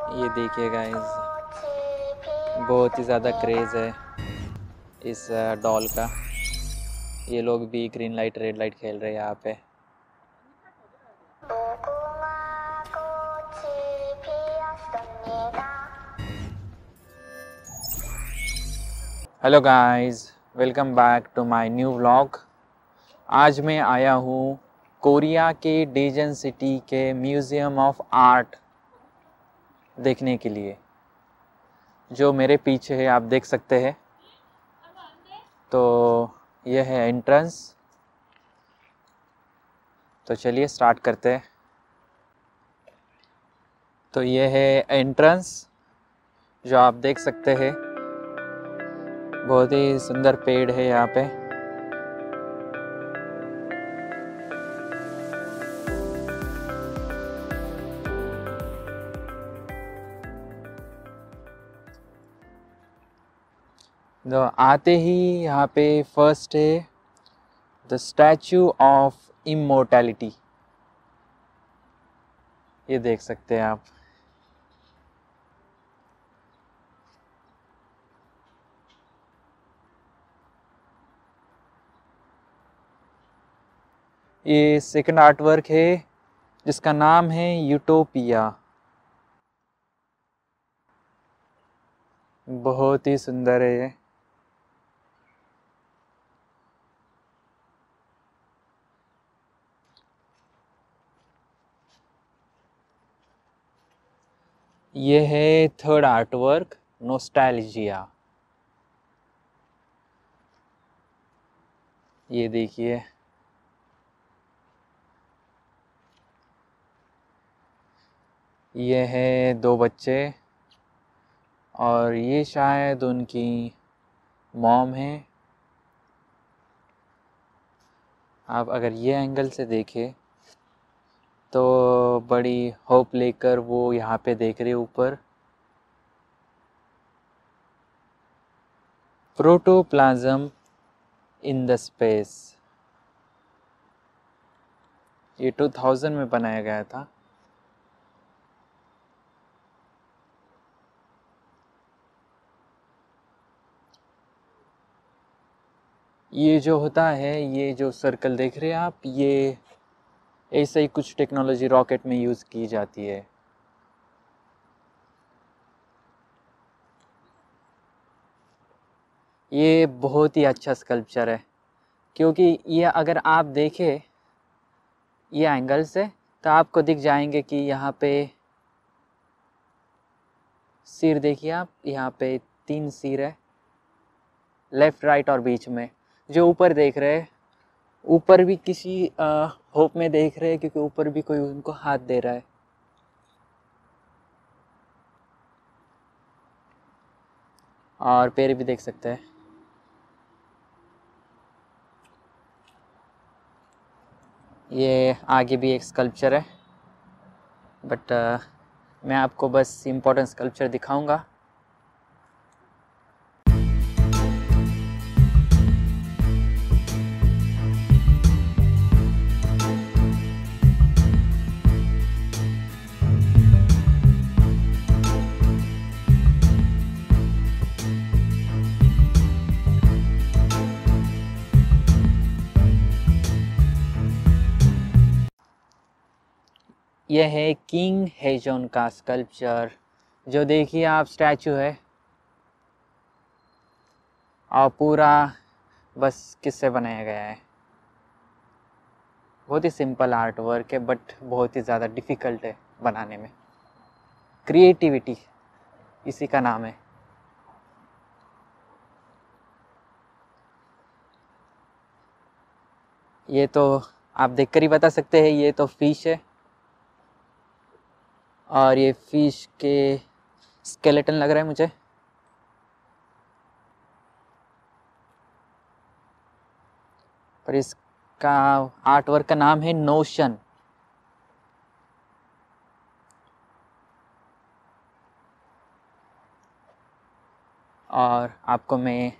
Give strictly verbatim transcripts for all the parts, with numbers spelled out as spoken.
ये देखिए गाइस, बहुत ही ज़्यादा क्रेज़ है इस डॉल का। ये लोग भी ग्रीन लाइट रेड लाइट खेल रहे हैं यहाँ पे। Hello guys, welcome back to my new vlog. आज मैं आया हूँ कोरिया के डेजन सिटी के म्यूज़ियम ऑफ आर्ट देखने के लिए, जो मेरे पीछे है, आप देख सकते हैं। तो यह है एंट्रेंस। तो चलिए स्टार्ट करते हैं। तो ये है एंट्रेंस, जो आप देख सकते हैं। बहुत ही सुंदर पेड़ है यहाँ पे। तो आते ही यहाँ पे फर्स्ट है द स्टैचू ऑफ इमोर्टैलिटी। ये देख सकते हैं आप। ये सेकंड आर्ट वर्क है जिसका नाम है यूटोपिया। बहुत ही सुंदर है ये। ये है थर्ड आर्ट वर्क, नोस्टैल्जिया। ये देखिए, ये है दो बच्चे और ये शायद उनकी मॉम है। आप अगर ये एंगल से देखें तो बड़ी होप लेकर वो यहाँ पे देख रहे ऊपर। Protoplasm in the space. ये टू थाउज़ेंड में बनाया गया था। ये जो होता है, ये जो सर्कल देख रहे हैं आप, ये ऐसे ही कुछ टेक्नोलॉजी रॉकेट में यूज़ की जाती है। ये बहुत ही अच्छा स्कल्पचर है, क्योंकि ये अगर आप देखें ये एंगल से तो आपको दिख जाएंगे कि यहाँ पे सिर देखिए आप, यहाँ पे तीन सिर है, लेफ़्ट राइट और बीच में। जो ऊपर देख रहे हैं, ऊपर भी किसी होप में देख रहे हैं, क्योंकि ऊपर भी कोई उनको हाथ दे रहा है। और पैर भी देख सकते हैं। ये आगे भी एक स्कल्पचर है, बट मैं आपको बस इम्पोर्टेंट स्कल्पचर दिखाऊंगा। यह है किंग हेजोन का स्कल्पचर, जो देखिए आप स्टैचू है और पूरा बस किससे बनाया गया है। बहुत ही सिंपल आर्ट वर्क है, बट बहुत ही ज़्यादा डिफ़िकल्ट है बनाने में। क्रिएटिविटी इसी का नाम है। ये तो आप देखकर ही बता सकते हैं, ये तो फिश है और ये फिश के स्केलेटन लग रहा है मुझे। पर इसका आर्ट वर्क का नाम है नोशन। और आपको मैं,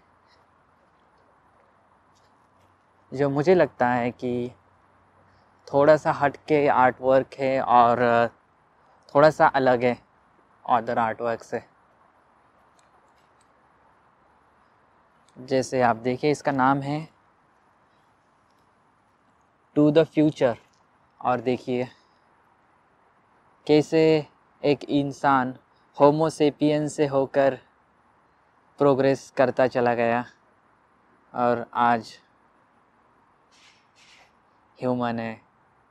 जो मुझे लगता है कि थोड़ा सा हट के आर्ट वर्क है और थोड़ा सा अलग है अदर आर्ट वर्क से। जैसे आप देखिए, इसका नाम है टू द फ्यूचर। और देखिए कैसे एक इंसान होमोसेपियन से होकर प्रोग्रेस करता चला गया और आज ह्यूमन है।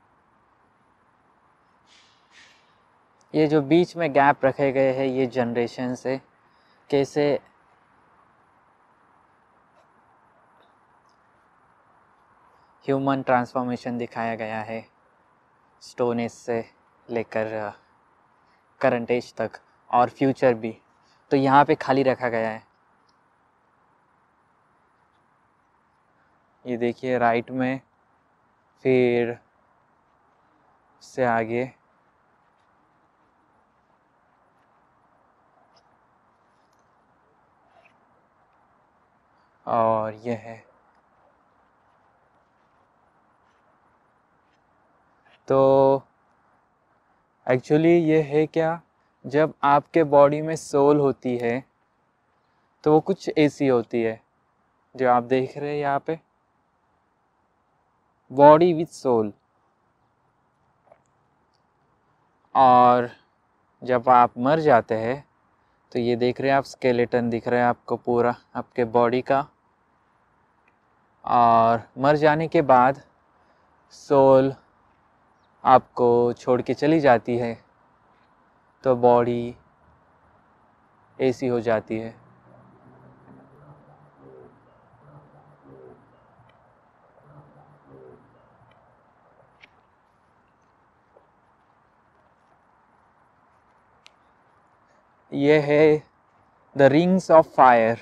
ये जो बीच में गैप रखे गए हैं ये जनरेशन से कैसे ह्यूमन ट्रांसफॉर्मेशन दिखाया गया है, स्टोन एज से लेकर करंट एज तक और फ्यूचर भी। तो यहाँ पे खाली रखा गया है। ये देखिए राइट में, फिर से आगे और ये है। तो एक्चुअली ये है क्या, जब आपके बॉडी में सोल होती है तो वो कुछ ऐसी होती है जो आप देख रहे हैं यहाँ पे, बॉडी विथ सोल। और जब आप मर जाते हैं तो ये देख रहे हैं आप, स्केलेटन दिख रहा है आपको पूरा आपके बॉडी का। और मर जाने के बाद सोल आपको छोड़ के चली जाती है तो बॉडी ऐसी हो जाती है। ये है द रिंग्स ऑफ फायर।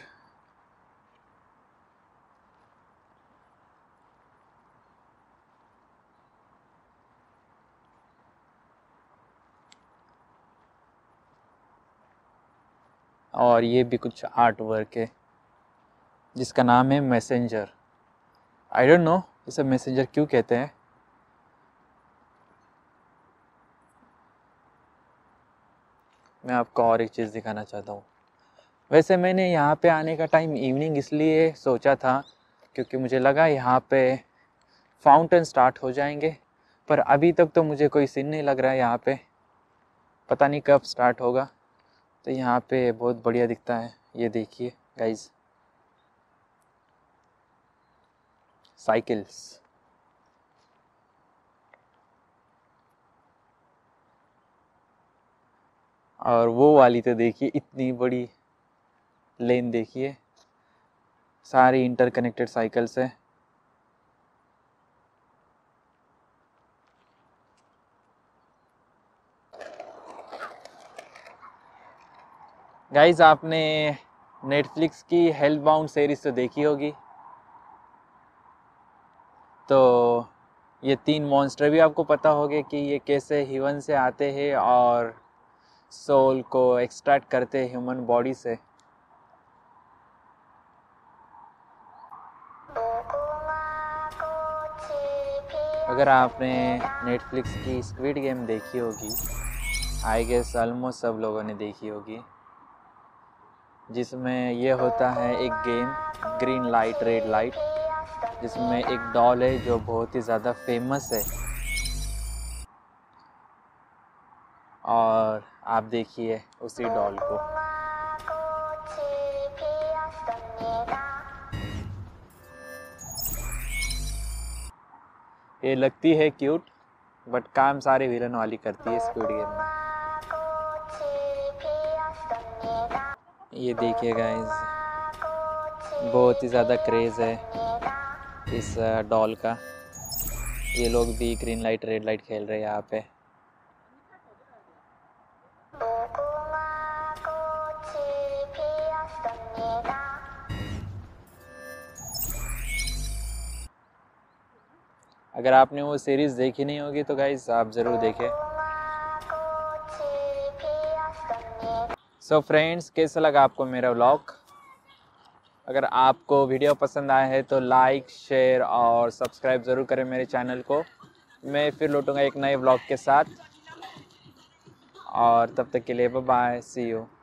और ये भी कुछ आर्ट वर्क है जिसका नाम है मैसेंजर। आई डोंट नो इसे मैसेंजर क्यों कहते हैं। मैं आपको और एक चीज़ दिखाना चाहता हूँ। वैसे मैंने यहाँ पे आने का टाइम इवनिंग इसलिए सोचा था क्योंकि मुझे लगा यहाँ पे फाउंटेन स्टार्ट हो जाएंगे, पर अभी तक तो मुझे कोई सीन नहीं लग रहा है यहाँ पे, पता नहीं कब स्टार्ट होगा। तो यहाँ पे बहुत बढ़िया दिखता है। ये देखिए गाइस, साइकिल्स। और वो वाली तो देखिए, इतनी बड़ी लेन देखिए, सारी इंटरकनेक्टेड साइकिल्स है। गाइस आपने नेटफ्लिक्स की हेलबाउंड सीरीज तो देखी होगी। तो ये तीन मॉन्स्टर भी आपको पता होंगे कि ये कैसे ह्यूमन से आते हैं और सोल को एक्सट्रैक्ट करते हैं ह्यूमन बॉडी से। अगर आपने नेटफ्लिक्स की स्क्विड गेम देखी होगी, आई गेस ऑलमोस्ट सब लोगों ने देखी होगी, जिसमें ये होता है एक game green light red light, जिसमें एक डॉल है जो बहुत ही ज़्यादा फेमस है। और आप देखिए उसी डॉल को। ये लगती है क्यूट, बट काम सारे विलन वाली करती है स्क्विड गेम में। ये देखिए गाइस, बहुत ही ज़्यादा क्रेज़ है इस डॉल का। ये लोग भी ग्रीन लाइट रेड लाइट खेल रहे हैं यहाँ पे। अगर आपने वो सीरीज़ देखी नहीं होगी तो गाइस आप ज़रूर देखें। सो फ्रेंड्स, कैसा लगा आपको मेरा व्लॉग? अगर आपको वीडियो पसंद आया है तो लाइक शेयर और सब्सक्राइब ज़रूर करें मेरे चैनल को। मैं फिर लौटूंगा एक नए व्लॉग के साथ। और तब तक के लिए बाय बाय, सी यू।